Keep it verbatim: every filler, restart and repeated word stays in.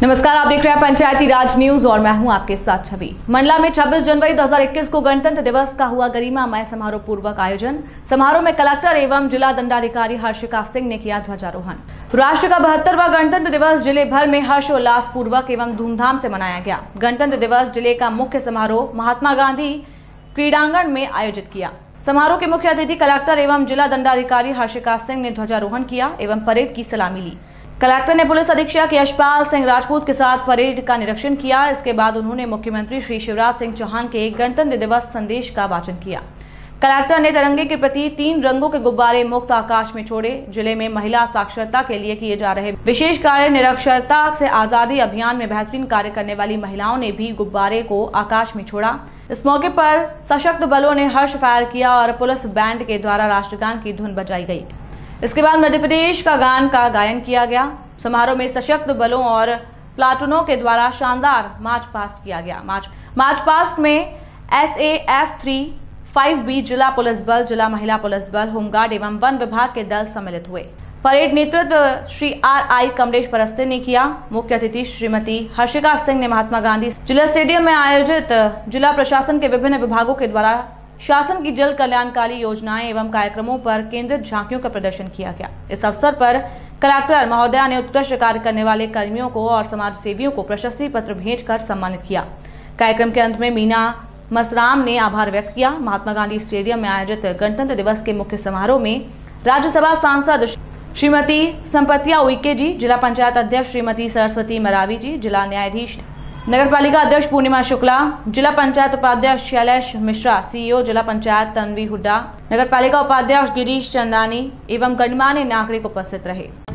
नमस्कार, आप देख रहे हैं पंचायती राज न्यूज और मैं हूं आपके साथ छवि। मंडला में छब्बीस जनवरी दो हज़ार इक्कीस को गणतंत्र दिवस का हुआ गरिमामय समारोह पूर्वक आयोजन। समारोह में कलेक्टर एवं जिला दंडाधिकारी हर्षिका सिंह ने किया ध्वजारोहण। राष्ट्र का बहत्तरवां गणतंत्र दिवस जिले भर में हर्षोल्लास पूर्वक एवं धूमधाम से मनाया गया। गणतंत्र दिवस जिले का मुख्य समारोह महात्मा गांधी क्रीड़ांगण में आयोजित किया। समारोह के मुख्य अतिथि कलेक्टर एवं जिला दंडाधिकारी हर्षिका सिंह ने ध्वजारोहण किया एवं परेड की सलामी ली। कलेक्टर ने पुलिस अधीक्षक यशपाल सिंह राजपूत के साथ परेड का निरीक्षण किया। इसके बाद उन्होंने मुख्यमंत्री श्री शिवराज सिंह चौहान के गणतंत्र दिवस संदेश का वाचन किया। कलेक्टर ने तिरंगे के प्रति तीन रंगों के गुब्बारे मुक्त आकाश में छोड़े। जिले में महिला साक्षरता के लिए किए जा रहे विशेष कार्य निरक्षरता से आजादी अभियान में बेहतरीन कार्य करने वाली महिलाओं ने भी गुब्बारे को आकाश में छोड़ा। इस मौके पर सशक्त बलों ने हर्ष फायर किया और पुलिस बैंड के द्वारा राष्ट्रगान की धुन बजाई गई। इसके बाद मध्य प्रदेश का गान का गायन किया गया। समारोह में सशक्त बलों और प्लाटूनों के द्वारा शानदार मार्च पास्ट किया गया। मार्च मार्च पास्ट में S A F three five B जिला पुलिस बल, जिला महिला पुलिस बल, होमगार्ड एवं वन विभाग के दल सम्मिलित हुए। परेड नेतृत्व श्री आर आई कमलेश परस्ते ने किया। मुख्य अतिथि श्रीमती हर्षिका सिंह ने महात्मा गांधी जिला स्टेडियम में आयोजित जिला प्रशासन के विभिन्न विभागों के द्वारा शासन की जल कल्याणकारी योजनाएं एवं कार्यक्रमों पर केंद्रित झांकियों का प्रदर्शन किया गया। इस अवसर पर कलेक्टर महोदया ने उत्कृष्ट कार्य करने वाले कर्मियों को और समाज सेवियों को प्रशस्ति पत्र भेंट कर सम्मानित किया। कार्यक्रम के अंत में मीना मसराम ने आभार व्यक्त किया। महात्मा गांधी स्टेडियम में आयोजित गणतंत्र दिवस के मुख्य समारोह में राज्यसभा सांसद श्रीमती संपतिया उइके जी, जिला पंचायत अध्यक्ष श्रीमती सरस्वती मरावी जी, जिला न्यायाधीश नगर पालिका अध्यक्ष पूर्णिमा शुक्ला, जिला पंचायत उपाध्यक्ष शैलेश मिश्रा, सीईओ जिला पंचायत तन्वी हुड्डा, नगर पालिका उपाध्यक्ष गिरीश चंदानी एवं गणमान्य नागरिक उपस्थित रहे।